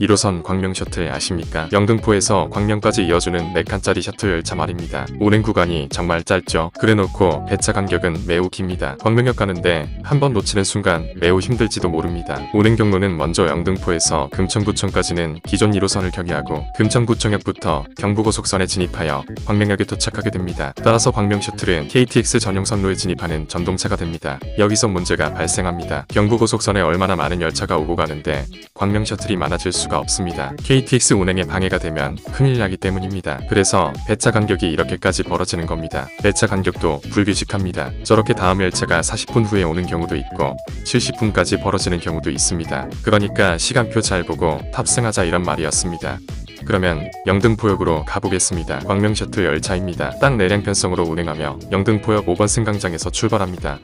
1호선 광명 셔틀 아십니까? 영등포에서 광명까지 이어주는 4칸짜리 셔틀 열차 말입니다. 운행 구간이 정말 짧죠. 그래놓고 배차 간격은 매우 깁니다. 광명역 가는데 한번 놓치는 순간 매우 힘들지도 모릅니다. 운행 경로는 먼저 영등포에서 금천구청까지는 기존 1호선을 경유하고 금천구청역부터 경부고속선에 진입하여 광명역에 도착하게 됩니다. 따라서 광명 셔틀은 KTX 전용 선로에 진입하는 전동차가 됩니다. 여기서 문제가 발생합니다. 경부고속선에 얼마나 많은 열차가 오고 가는데 광명 셔틀이 많아질 수가 없습니다. KTX 운행에 방해가 되면 큰일 나기 때문입니다. 그래서 배차 간격이 이렇게까지 벌어지는 겁니다. 배차 간격도 불규칙합니다. 저렇게 다음 열차가 40분 후에 오는 경우도 있고 70분까지 벌어지는 경우도 있습니다. 그러니까 시간표 잘 보고 탑승하자 이런 말이었습니다. 그러면 영등포역으로 가보겠습니다. 광명 셔틀 열차입니다. 딱 4량 편성으로 운행하며 영등포역 5번 승강장에서 출발합니다.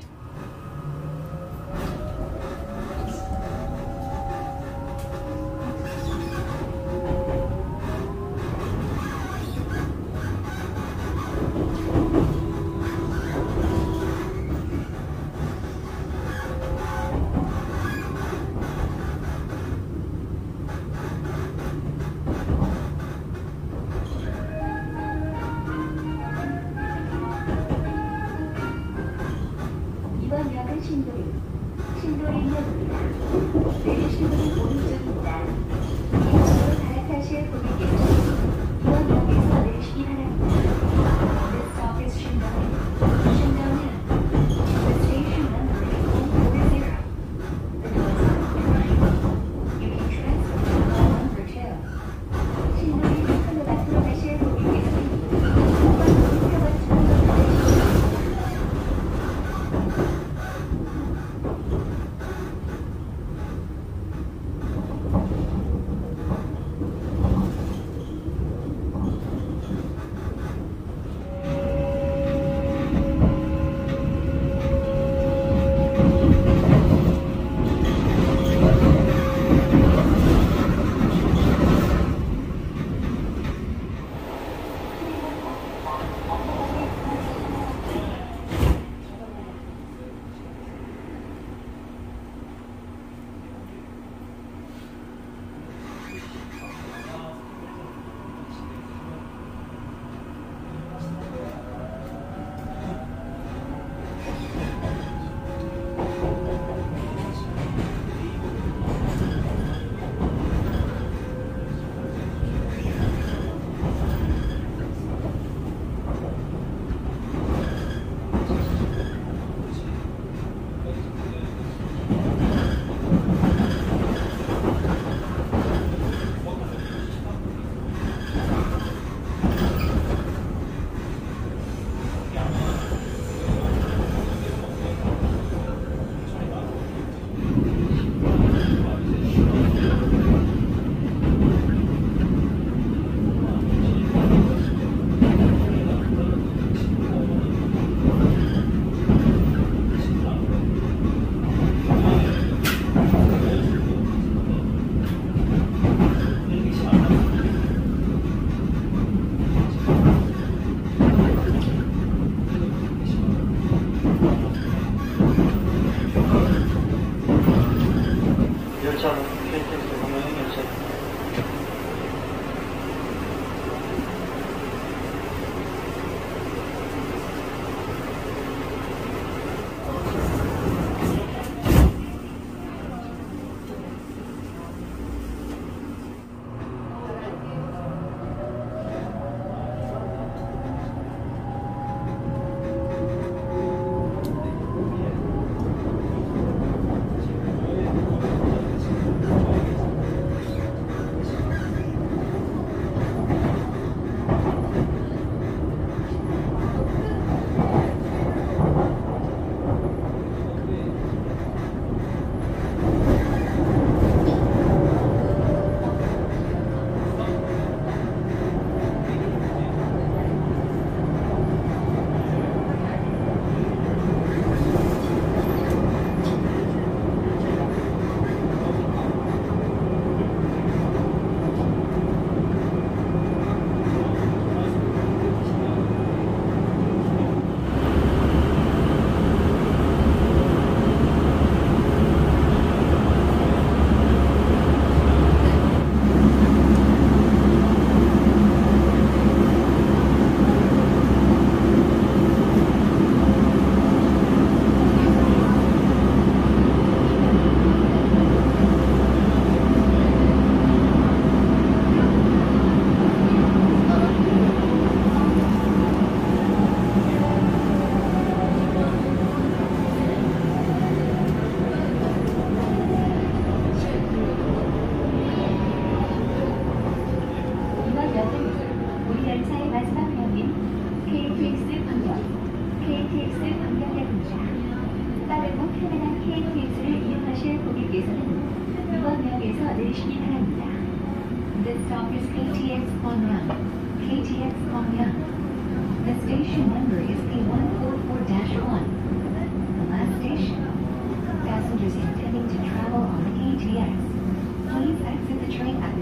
stop is KTX Gwangyang. KTX Gwangyang. The station number is P144-1. The last station. Passengers intending to travel on the KTX, please exit the train at